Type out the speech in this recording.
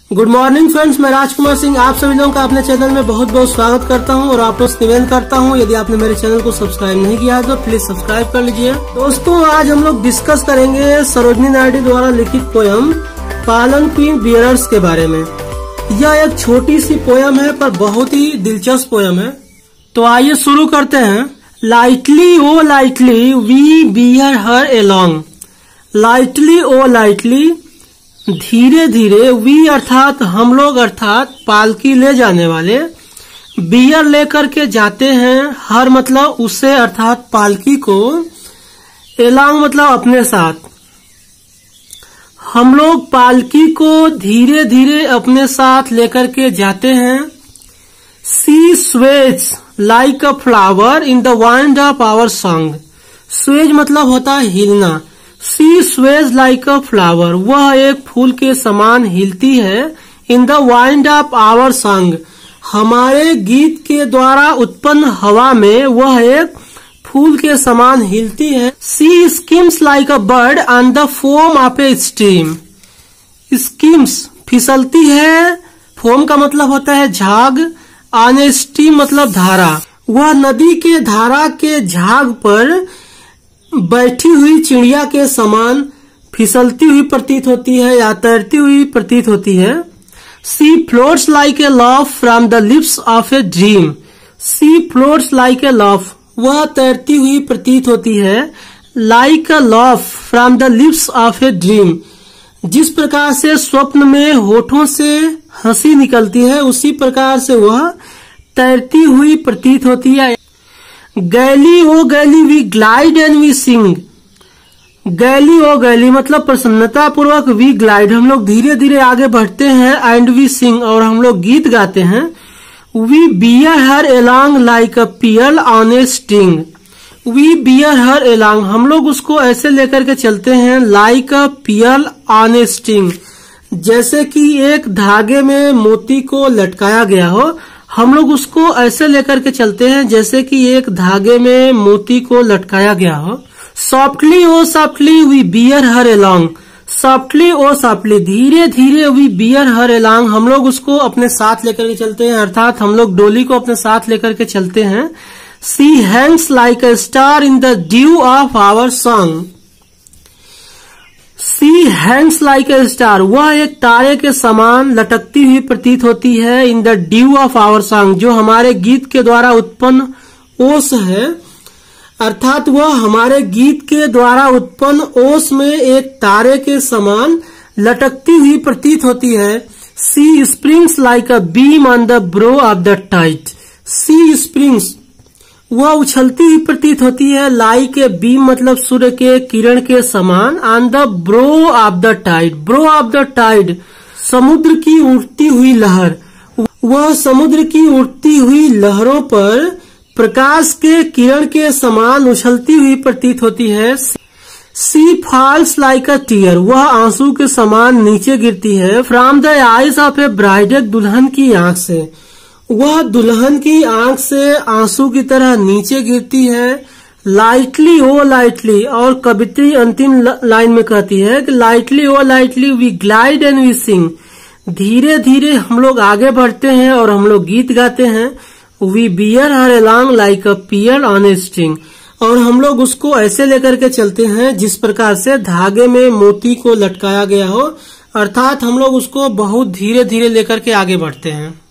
Good morning friends, मैं राजकुमार सिंह आप सभी लोगों का अपने चैनल में बहुत बहुत स्वागत करता हूं और आप लोग से निवेदन करता हूं यदि आपने मेरे चैनल को सब्सक्राइब नहीं किया है तो प्लीज सब्सक्राइब कर लीजिए। दोस्तों, आज हम लोग डिस्कस करेंगे सरोजनी नायडू द्वारा लिखित पोयम पालनक्वीन बियरर्स के बारे में। यह एक छोटी सी पोयम है पर बहुत ही दिलचस्प पोयम है। तो आइए शुरू करते हैं। Lightly O lightly we bear her along. Lightly O lightly, धीरे धीरे, वी अर्थात हम लोग अर्थात पालकी ले जाने वाले, बियर लेकर के जाते हैं, हर मतलब उसे अर्थात पालकी को, एलॉन्ग मतलब अपने साथ। हम लोग पालकी को धीरे धीरे अपने साथ लेकर के जाते हैं। She sways like a flower in the wind of our song. Sways मतलब होता है हिलना। She sways like a flower, वह एक फूल के समान हिलती है। In the wind of our song, हमारे गीत के द्वारा उत्पन्न हवा में वह एक फूल के समान हिलती है। She skims like a bird on the foam of a stream. Skims फिसलती है, फोम का मतलब होता है झाग, ऑन ए स्ट्रीम मतलब धारा। वह नदी के धारा के झाग पर बैठी हुई चिड़िया के समान फिसलती हुई प्रतीत होती है या तैरती हुई प्रतीत होती है। She floats like a love from the lips of a dream. She floats like a love, वह तैरती हुई प्रतीत होती है। Like a love from the lips of a dream, जिस प्रकार से स्वप्न में होठों से हंसी निकलती है उसी प्रकार से वह तैरती हुई प्रतीत होती है। Gaily O gaily we glide and we sing. Gaily O gaily मतलब प्रसन्नता पूर्वक, वी ग्लाइड हम लोग धीरे धीरे आगे बढ़ते हैं, एंड वी सिंग और हम लोग गीत गाते हैं। We bear her along like a pearl on a string. We bear her along, हम लोग उसको ऐसे लेकर के चलते हैं, like a pearl on a string, जैसे कि एक धागे में मोती को लटकाया गया हो। हम लोग उसको ऐसे लेकर के चलते हैं जैसे कि एक धागे में मोती को लटकाया गया हो। Softly O softly we bear her along. Softly O softly, धीरे धीरे, वी बियर हर एलॉन्ग, हम लोग उसको अपने साथ लेकर के चलते हैं, अर्थात हम लोग डोली को अपने साथ लेकर के चलते हैं। She hangs like a star in the dew of our song. She hangs like a star, वह एक तारे के समान लटकती हुई प्रतीत होती है। In the dew of our song, जो हमारे गीत के द्वारा उत्पन्न ओस है, अर्थात वह हमारे गीत के द्वारा उत्पन्न ओस में एक तारे के समान लटकती हुई प्रतीत होती है। She springs like a beam on the brow of the tide. She springs, वह उछलती हुई प्रतीत होती है, लाइक ए बीम मतलब सूर्य के किरण के समान, on the brow of the tide. Brow of the tide, समुद्र की उठती हुई लहर, वह समुद्र की उठती हुई लहरों पर प्रकाश के किरण के समान उछलती हुई प्रतीत होती है। She falls like a tear, वह आंसू के समान नीचे गिरती है। From the eyes of a bride, एक दुल्हन की आंख से, वह दुल्हन की आंख से आंसू की तरह नीचे गिरती है। लाइटली ओ लाइटली, और कवित्री अंतिम लाइन में कहती है कि lightly O lightly we glide and we sing. धीरे धीरे हम लोग आगे बढ़ते हैं और हम लोग गीत गाते हैं। We bear her along like a pearl on a string, और हम लोग उसको ऐसे लेकर के चलते हैं जिस प्रकार से धागे में मोती को लटकाया गया हो, अर्थात हम लोग उसको बहुत धीरे धीरे लेकर के आगे बढ़ते हैं।